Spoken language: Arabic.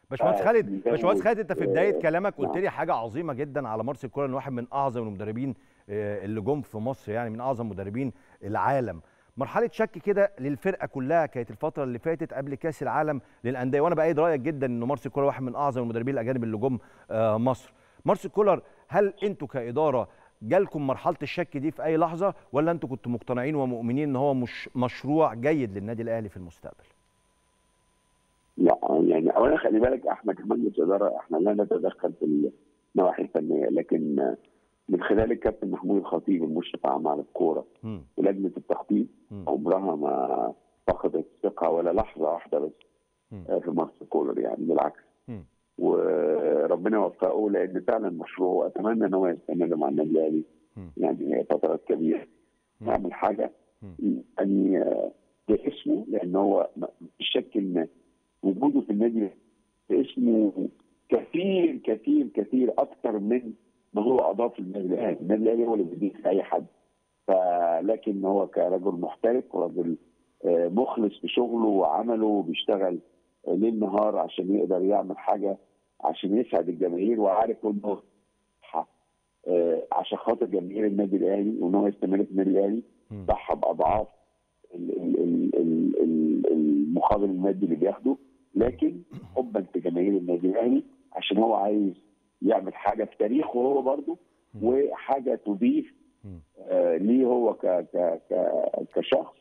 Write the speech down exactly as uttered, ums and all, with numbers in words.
باشمهندس خالد، زي ما باشمهندس بقول خالد، انت في بدايه آه، كلامك قلت نعم. لي حاجه عظيمه جدا على مارسيل كولر، واحد من اعظم المدربين آه، اللي جم في مصر، يعني من اعظم مدربين العالم. مرحله شك كده للفرقه كلها كانت الفتره اللي فاتت قبل كاس العالم للانديه، وانا بايد رايك جدا ان مارسيل كولر واحد من اعظم المدربين الاجانب اللي جم آه، مصر. مارسيل كولر، هل انتوا كاداره جالكم مرحله الشك دي في اي لحظه، ولا انتوا كنتوا مقتنعين ومؤمنين ان هو مش مشروع جيد للنادي الاهلي في المستقبل؟ لا يعني اولا خلي بالك احنا كمجلس اداره احنا لا نتدخل في النواحي الفنيه، لكن من خلال الكابتن محمود الخطيب المشرف عام على الكوره مم. ولجنه التخطيط مم. عمرها ما فقدت الثقه ولا لحظه واحده بس مم. آه، في مارسيل كولر، يعني بالعكس. مم. وربنا يوفقه لان فعلا مشروع، واتمنى ان هو يستمر مع النادي الاهلي مم. يعني فترات كبيره، مم. يعمل حاجه مم. يعني آه، باسمه، لان هو مفيش شك ان وجوده في النادي باسمه كثير كثير كثير اكثر من ما هو اضاف للنادي الاهلي. النادي الاهلي هو اللي بيضيف لاي حد، فلكن هو كرجل محترف ورجل آه، مخلص في شغله وعمله وبيشتغل آه، ليل نهار عشان يقدر يعمل حاجه عشان يسعد الجماهير، وعارف انه آه، عشان خاطر جماهير النادي الاهلي وان هو يستمر في النادي الاهلي مم. ضحى باضعاف ال- ال- ال- ال- ال- المقابل المادي اللي بياخده، لكن حبا في جماهير النادي الاهلي عشان هو عايز يعمل حاجه في تاريخه هو برضه، وحاجه تضيف مم. آه ليه هو ك ك ك كشخص